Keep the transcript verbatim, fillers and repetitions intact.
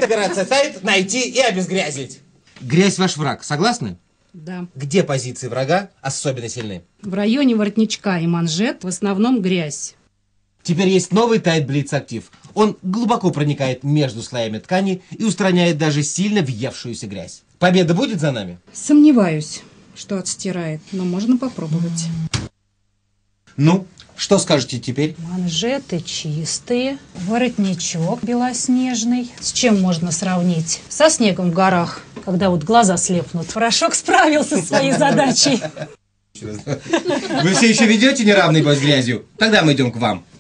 операция Тайд найти и обезгрязить. Грязь ваш враг, согласны? Да. Где позиции врага особенно сильны? В районе воротничка и манжет в основном грязь. Теперь есть новый Тайд Блиц Актив. Он глубоко проникает между слоями ткани и устраняет даже сильно въевшуюся грязь. Победа будет за нами? Сомневаюсь, что отстирает, но можно попробовать. Ну, что скажете теперь? Манжеты чистые, воротничок белоснежный. С чем можно сравнить? Со снегом в горах, когда вот глаза слепнут. Порошок справился со своей задачей. Вы все еще ведете неравный бой с грязью? Тогда мы идем к вам.